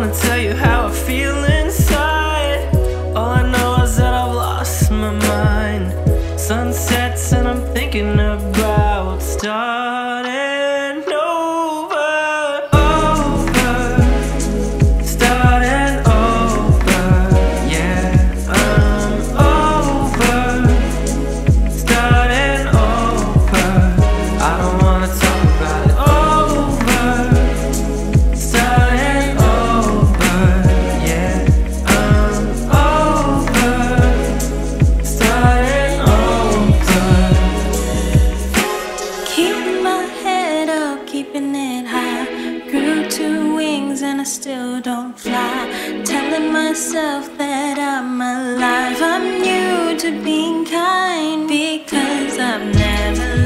wanna tell you how I feel inside. All I know is that I've lost my mind. Sunsets and I'm thinking about starting over. Starting over, yeah. I'm over. Starting over. I don't wanna talk about it. Over. Starting over, yeah. I'm over. Starting over. Keeping my head up, keeping it high. Grew 2 wings and I still don't fly. Telling myself that I'm alive. I'm new to being kind because I've never